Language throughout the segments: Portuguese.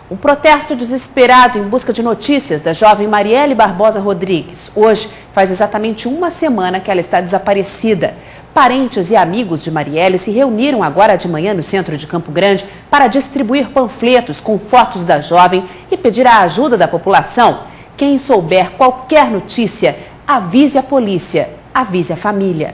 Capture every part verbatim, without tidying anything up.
Um protesto desesperado em busca de notícias da jovem Marielle Barbosa Rodrigues. Hoje faz exatamente uma semana que ela está desaparecida. Parentes e amigos de Marielle se reuniram agora de manhã no centro de Campo Grande para distribuir panfletos com fotos da jovem e pedir a ajuda da população. Quem souber qualquer notícia, avise a polícia, avise a família.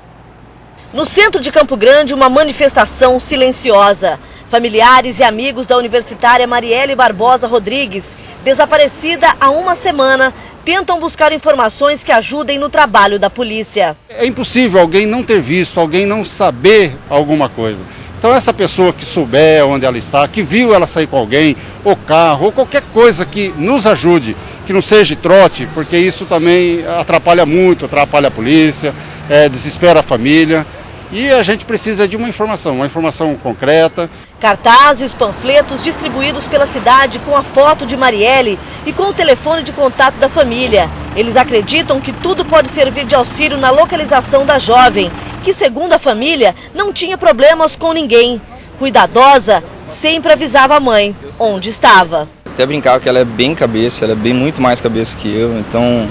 No centro de Campo Grande, uma manifestação silenciosa. Familiares e amigos da universitária Marielle Barbosa Rodrigues, desaparecida há uma semana, tentam buscar informações que ajudem no trabalho da polícia. É impossível alguém não ter visto, alguém não saber alguma coisa. Então essa pessoa que souber onde ela está, que viu ela sair com alguém, ou carro, ou qualquer coisa que nos ajude, que não seja trote, porque isso também atrapalha muito, atrapalha a polícia, é, desespera a família. E a gente precisa de uma informação, uma informação concreta. Cartazes, panfletos distribuídos pela cidade com a foto de Marielle e com o telefone de contato da família. Eles acreditam que tudo pode servir de auxílio na localização da jovem, que, segundo a família, não tinha problemas com ninguém. Cuidadosa, sempre avisava a mãe onde estava. Até brincava que ela é bem cabeça, ela é bem muito mais cabeça que eu, então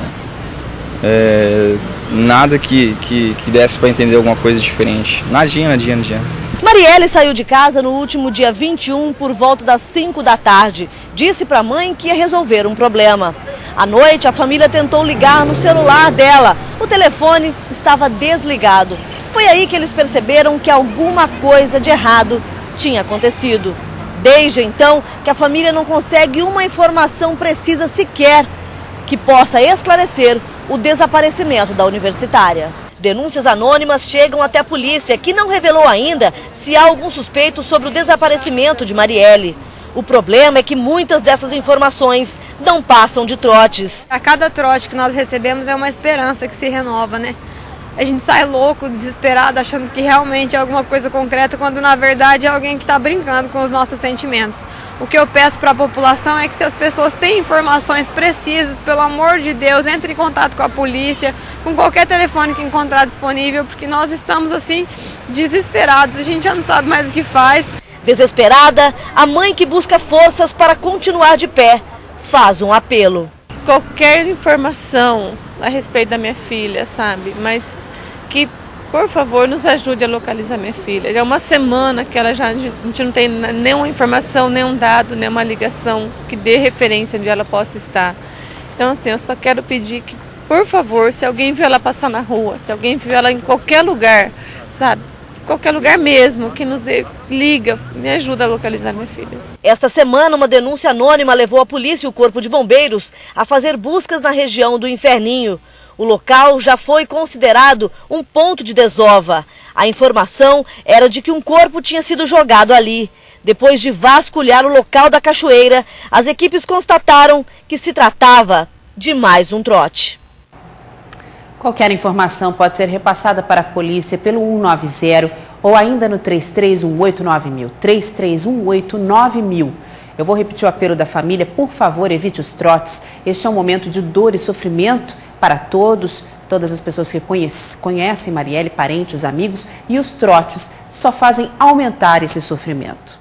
é, nada que, que, que desse para entender alguma coisa diferente. Nadinha, nadinha, nadinha. Marielle saiu de casa no último dia vinte e um por volta das cinco da tarde. Disse para a mãe que ia resolver um problema. À noite, a família tentou ligar no celular dela. O telefone estava desligado. Foi aí que eles perceberam que alguma coisa de errado tinha acontecido. Desde então, que a família não consegue uma informação precisa sequer que possa esclarecer o desaparecimento da universitária. Denúncias anônimas chegam até a polícia, que não revelou ainda se há algum suspeito sobre o desaparecimento de Marielle. O problema é que muitas dessas informações não passam de trotes. A cada trote que nós recebemos é uma esperança que se renova, né? A gente sai louco, desesperado, achando que realmente é alguma coisa concreta, quando na verdade é alguém que está brincando com os nossos sentimentos. O que eu peço para a população é que, se as pessoas têm informações precisas, pelo amor de Deus, entre em contato com a polícia, com qualquer telefone que encontrar disponível, porque nós estamos assim desesperados, a gente já não sabe mais o que faz. Desesperada, a mãe, que busca forças para continuar de pé, faz um apelo. Qualquer informação a respeito da minha filha, sabe? Mas que, por favor, nos ajude a localizar minha filha. Já é uma semana que ela já, a gente não tem nenhuma informação, nenhum dado, nenhuma ligação que dê referência onde ela possa estar. Então, assim, eu só quero pedir que, por favor, se alguém viu ela passar na rua, se alguém viu ela em qualquer lugar, sabe? Qualquer lugar mesmo, que nos dê, liga, me ajuda a localizar minha filha. Esta semana, uma denúncia anônima levou a polícia e o Corpo de Bombeiros a fazer buscas na região do Inferninho. O local já foi considerado um ponto de desova. A informação era de que um corpo tinha sido jogado ali. Depois de vasculhar o local da cachoeira, as equipes constataram que se tratava de mais um trote. Qualquer informação pode ser repassada para a polícia pelo cento e noventa ou ainda no três três um oito nove mil, três três um oito nove mil. Eu vou repetir o apelo da família: por favor, evite os trotes. Este é um momento de dor e sofrimento para todos, todas as pessoas que conhecem, conhecem Marielle, parentes, amigos, e os trotes só fazem aumentar esse sofrimento.